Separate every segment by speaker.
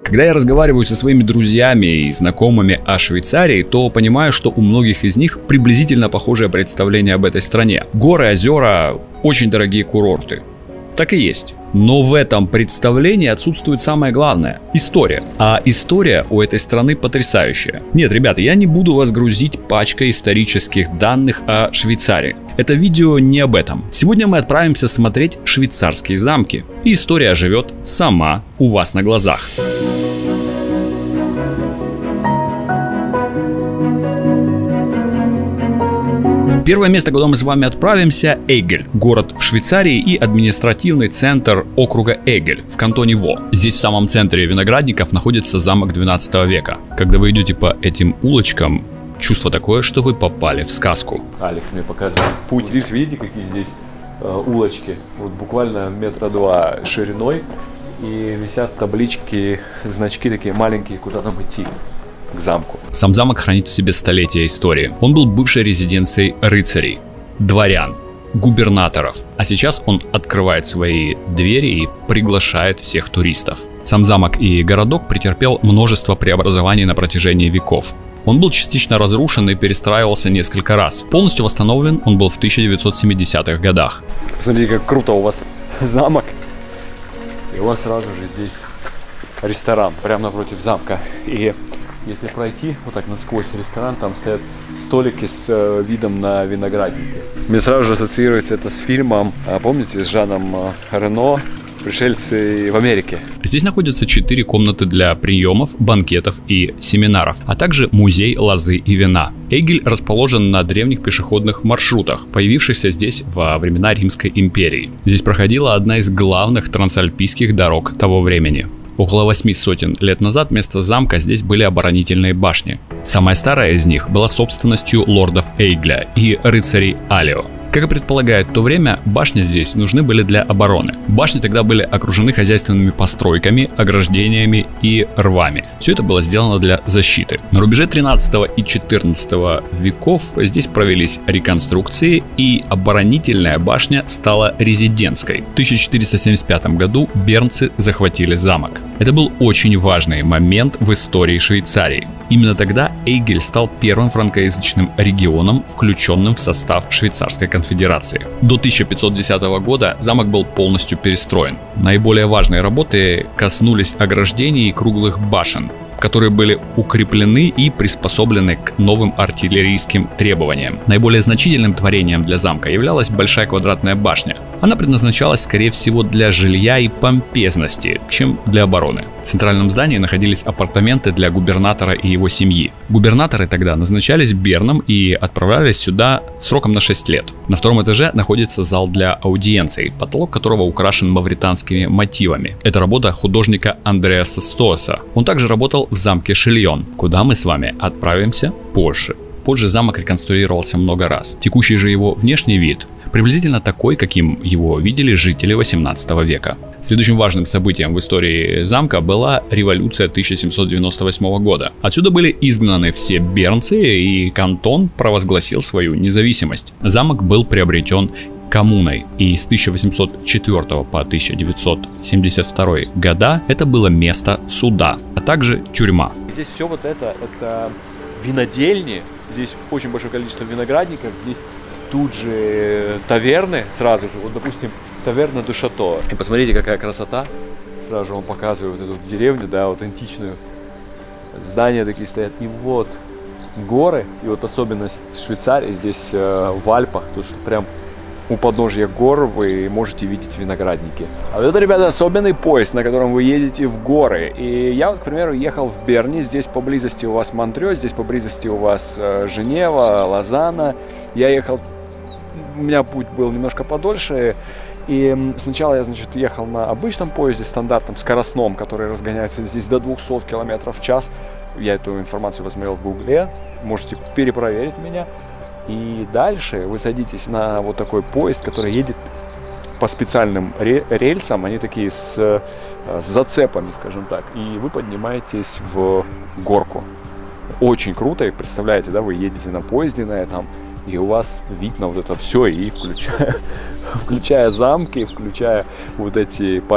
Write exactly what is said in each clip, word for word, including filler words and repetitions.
Speaker 1: Когда я разговариваю со своими друзьями и знакомыми о Швейцарии, то понимаю, что у многих из них приблизительно похожее представление об этой стране. Горы, озера, очень дорогие курорты. Так и есть. Но в этом представлении отсутствует самое главное – история. А история у этой страны потрясающая. Нет, ребята, я не буду вас грузить пачкой исторических данных о Швейцарии. Это видео не об этом. Сегодня мы отправимся смотреть швейцарские замки. И история живет сама у вас на глазах. Первое место, куда мы с вами отправимся – Эгель, город в Швейцарии и административный центр округа Эгель в кантоне Во. Здесь в самом центре виноградников находится замок двенадцатого века. Когда вы идете по этим улочкам, чувство такое, что вы попали в сказку.
Speaker 2: Алекс мне показывает путь. Видишь, видите, какие здесь э, улочки? Вот буквально метра два шириной. И висят таблички, значки такие маленькие, куда нам идти. К замку.
Speaker 1: Сам замок хранит в себе столетия истории. Он был бывшей резиденцией рыцарей, дворян, губернаторов. А сейчас он открывает свои двери и приглашает всех туристов. Сам замок и городок претерпел множество преобразований на протяжении веков. Он был частично разрушен и перестраивался несколько раз. Полностью восстановлен он был в тысяча девятьсот семидесятых годах.
Speaker 2: Смотрите, как круто у вас замок. И у вас сразу же здесь ресторан, прямо напротив замка. И если пройти вот так насквозь ресторан, там стоят столики с э, видом на виноградники. Мне сразу же ассоциируется это с фильмом, а, помните, с Жаном э, Рено «Пришельцы в Америке».
Speaker 1: Здесь находятся четыре комнаты для приемов, банкетов и семинаров, а также музей лозы и вина. Эгель расположен на древних пешеходных маршрутах, появившихся здесь во времена Римской империи. Здесь проходила одна из главных трансальпийских дорог того времени. Около восьми сотен лет назад вместо замка здесь были оборонительные башни. Самая старая из них была собственностью лордов Эгля и рыцарей Алио. Как и предполагает то время, башни здесь нужны были для обороны. Башни тогда были окружены хозяйственными постройками, ограждениями и рвами. Все это было сделано для защиты. На рубеже тринадцатого и четырнадцатого веков здесь провелись реконструкции, и оборонительная башня стала резидентской. В тысяча четыреста семьдесят пятом году бернцы захватили замок. Это был очень важный момент в истории Швейцарии. Именно тогда Эгель стал первым франкоязычным регионом, включенным в состав Швейцарской конфедерации. До тысяча пятьсот десятого года замок был полностью перестроен. Наиболее важные работы коснулись ограждений и круглых башен, которые были укреплены и приспособлены к новым артиллерийским требованиям. Наиболее значительным творением для замка являлась большая квадратная башня. Она предназначалась, скорее всего, для жилья и помпезности, чем для обороны. В центральном здании находились апартаменты для губернатора и его семьи. Губернаторы тогда назначались берном и отправлялись сюда сроком на шесть лет. На втором этаже находится зал для аудиенций, потолок которого украшен мавританскими мотивами. Это работа художника Андреаса Стоаса. Он также работал в замке Шильон, куда мы с вами отправимся позже. Позже замок реконструировался много раз. Текущий же его внешний вид приблизительно такой, каким его видели жители восемнадцатого века. Следующим важным событием в истории замка была революция тысяча семьсот девяносто восьмого года. Отсюда были изгнаны все бернцы, и кантон провозгласил свою независимость. Замок был приобретен коммуной, и с тысяча восемьсот четвёртого по тысяча девятьсот семьдесят второй года это было место суда, а также тюрьма.
Speaker 2: Здесь все вот это, это винодельни, здесь очень большое количество виноградников, здесь тут же таверны сразу же, вот допустим таверна де Шато. И посмотрите, какая красота, сразу же он показывает вот эту деревню, да, вот античную, здания такие стоят, и вот горы, и вот особенность Швейцарии здесь э, в Альпах, то что прям у подножья гор вы можете видеть виноградники. А вот это, ребята, особенный поезд, на котором вы едете в горы. И я вот, к примеру, ехал в Берне. Здесь поблизости у вас Монтрё, здесь поблизости у вас э, Женева, Лозанна. Я ехал, у меня путь был немножко подольше. И сначала я, значит, ехал на обычном поезде, стандартном, скоростном, который разгоняется здесь до двухсот километров в час. Я эту информацию посмотрел в Гугле. Можете перепроверить меня. И дальше вы садитесь на вот такой поезд, который едет по специальным рельсам, они такие с, с зацепами, скажем так, и вы поднимаетесь в горку. Очень круто, и представляете, да, вы едете на поезде на этом, и у вас вид на вот это все, и включая, включая замки, включая вот эти поля,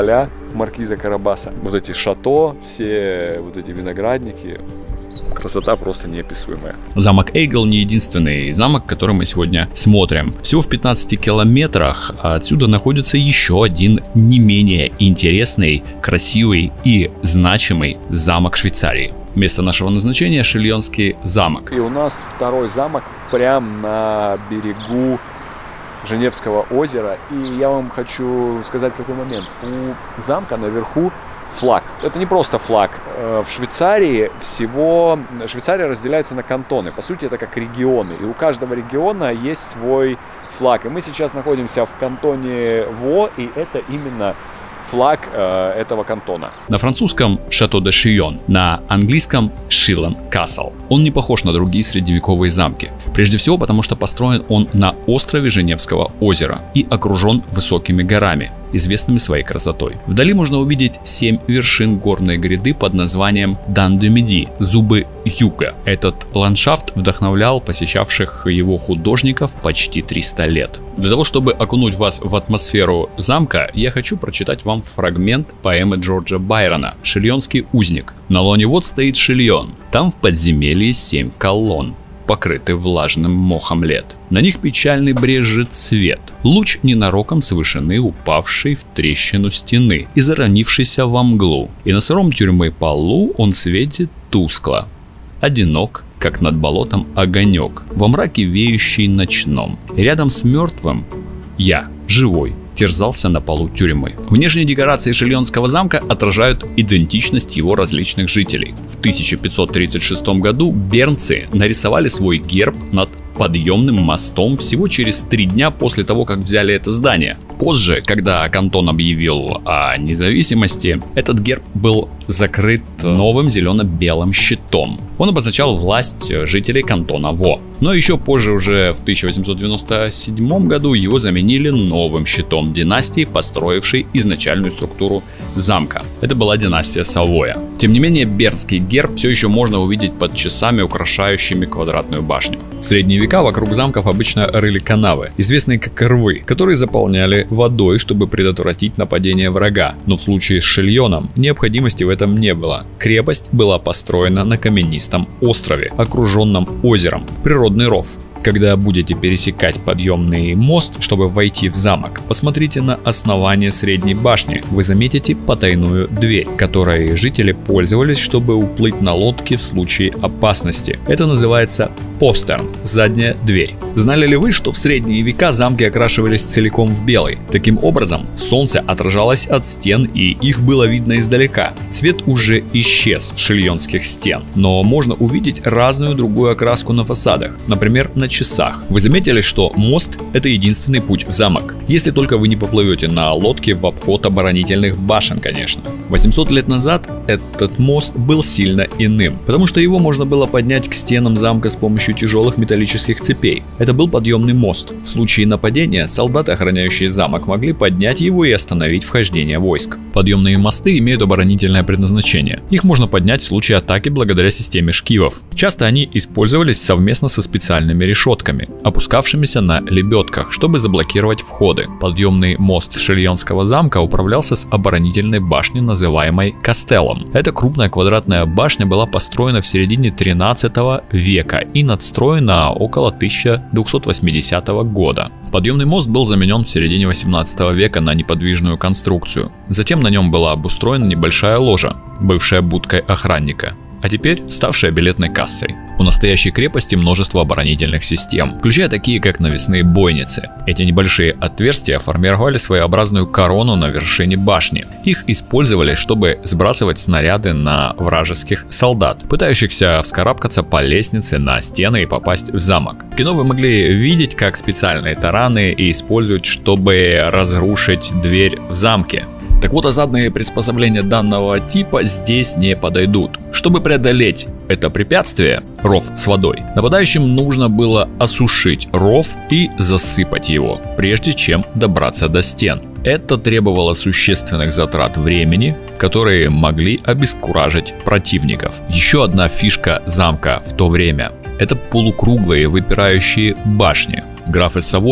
Speaker 2: маркиза Карабаса. Вот эти шато, все вот эти виноградники. Красота просто неописуемая.
Speaker 1: Замок Эйгл не единственный замок, который мы сегодня смотрим. Всего в пятнадцати километрах отсюда находится еще один не менее интересный, красивый и значимый замок Швейцарии. Место нашего назначения — Шильонский замок.
Speaker 2: И у нас второй замок прямо на берегу Женевского озера. И я вам хочу сказать какой момент. У замка наверху флаг. Это не просто флаг. В Швейцарии всего... Швейцария разделяется на кантоны. По сути, это как регионы. И у каждого региона есть свой флаг. И мы сейчас находимся в кантоне Во, и это именно флаг э, этого кантона.
Speaker 1: На французском Шато де Шийон, на английском Шилон Касл. Он не похож на другие средневековые замки. Прежде всего потому, что построен он на острове Женевского озера и окружен высокими горами, известными своей красотой. Вдали можно увидеть семь вершин горной гряды под названием Дан-де-Миди, зубы юга. Этот ландшафт вдохновлял посещавших его художников почти триста лет. Для того, чтобы окунуть вас в атмосферу замка, я хочу прочитать вам фрагмент поэмы Джорджа Байрона «Шильонский узник». На лоне вод стоит Шильон, там в подземелье семь колонн, покрыты влажным мохом лет. На них печальный брезжит свет, луч ненароком с вышины упавший в трещину стены и заронившийся во мглу, и на сыром тюрьмы полу он светит тускло, одинок, как над болотом огонек, во мраке веющий ночном. И рядом с мертвым я, живой, терзался на полу тюрьмы. Внешние декорации Шильонского замка отражают идентичность его различных жителей. В тысяча пятьсот тридцать шестом году бернцы нарисовали свой герб над подъемным мостом всего через три дня после того, как взяли это здание. Позже, когда кантон объявил о независимости, этот герб был закрыт новым зелено-белым щитом. Он обозначал власть жителей кантона Во. Но еще позже, уже в тысяча восемьсот девяносто седьмом году, его заменили новым щитом династии, построившей изначальную структуру замка. Это была династия Савоя. Тем не менее, бернский герб все еще можно увидеть под часами, украшающими квадратную башню. В средние века вокруг замков обычно рыли канавы, известные как рвы, которые заполняли водой, чтобы предотвратить нападение врага. Но в случае с Шильоном необходимости в этом не было. Крепость была построена на каменистом острове, окруженном озером. Природный ров. Когда будете пересекать подъемный мост, чтобы войти в замок, посмотрите на основание средней башни. Вы заметите потайную дверь, которой жители пользовались, чтобы уплыть на лодке в случае опасности. Это называется постерн, задняя дверь. Знали ли вы, что в средние века замки окрашивались целиком в белый? Таким образом, солнце отражалось от стен, и их было видно издалека. Цвет уже исчез с шильонских стен, но можно увидеть разную другую окраску на фасадах, например, на часах. Вы заметили, что мост — это единственный путь в замок, если только вы не поплывете на лодке в обход оборонительных башен, конечно. восемьсот лет назад этот мост был сильно иным, потому что его можно было поднять к стенам замка с помощью тяжелых металлических цепей. Это был подъемный мост. В случае нападения солдаты, охраняющие замок, могли поднять его и остановить вхождение войск. Подъемные мосты имеют оборонительное предназначение. Их можно поднять в случае атаки благодаря системе шкивов. Часто они использовались совместно со специальными решетками, опускавшимися на лебедках, чтобы заблокировать входы. Подъемный мост Шильонского замка управлялся с оборонительной башни, называемой кастеллом. Эта крупная квадратная башня была построена в середине тринадцатого века и надстроена около тысяча двухсот восьмидесятого года. Подъемный мост был заменен в середине восемнадцатого века на неподвижную конструкцию. Затем на нем была обустроена небольшая ложа, бывшая будкой охранника, а теперь ставшая билетной кассой. У настоящей крепости множество оборонительных систем, включая такие как навесные бойницы. Эти небольшие отверстия формировали своеобразную корону на вершине башни. Их использовали, чтобы сбрасывать снаряды на вражеских солдат, пытающихся вскарабкаться по лестнице на стены и попасть в замок. В кино вы могли видеть, как специальные тараны используют, чтобы разрушить дверь в замке. Так вот, осадные приспособления данного типа здесь не подойдут. Чтобы преодолеть это препятствие, ров с водой, нападающим нужно было осушить ров и засыпать его, прежде чем добраться до стен. Это требовало существенных затрат времени, которые могли обескуражить противников. Еще одна фишка замка в то время — это полукруглые выпирающие башни. Графы Савойи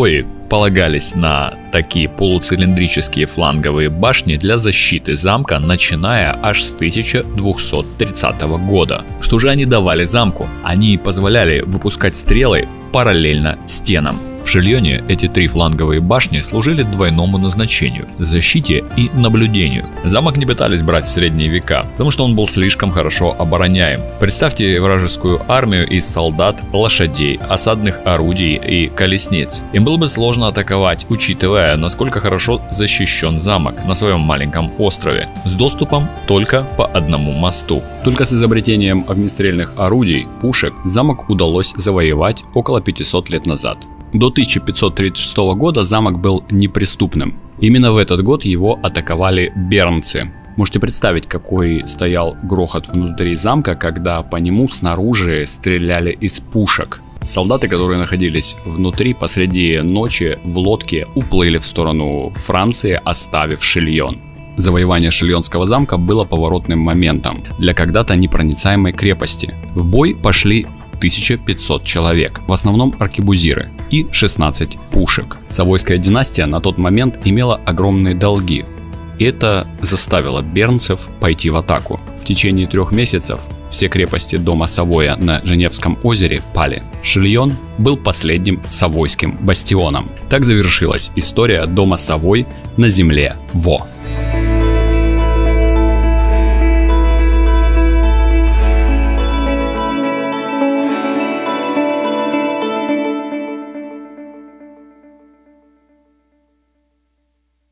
Speaker 3: полагались на такие полуцилиндрические фланговые башни для защиты замка, начиная аж с тысяча двухсот тридцатого года. Что же они давали замку? Они позволяли выпускать стрелы параллельно стенам. В Шильоне эти три фланговые башни служили двойному назначению – защите и наблюдению. Замок не пытались брать в средние века, потому что он был слишком хорошо обороняем. Представьте вражескую армию из солдат, лошадей, осадных орудий и колесниц. Им было бы сложно атаковать, учитывая, насколько хорошо защищен замок на своем маленьком острове, с доступом только по одному мосту.
Speaker 1: Только с изобретением огнестрельных орудий, пушек, замок удалось завоевать около пятисот лет назад. До тысяча пятьсот тридцать шестого года замок был неприступным. Именно в этот год его атаковали бернцы. Можете представить, какой стоял грохот внутри замка, когда по нему снаружи стреляли из пушек. Солдаты, которые находились внутри, посреди ночи в лодке уплыли в сторону Франции, оставив Шильон. Завоевание Шильонского замка было поворотным моментом для когда-то непроницаемой крепости. В бой пошли тысяча пятьсот человек, в основном аркебузиры, и шестнадцать пушек. Савойская династия на тот момент имела огромные долги. Это заставило бернцев пойти в атаку. В течение трех месяцев все крепости дома Савоя на Женевском озере пали. Шильон был последним савойским бастионом. Так завершилась история дома Савой на земле Во.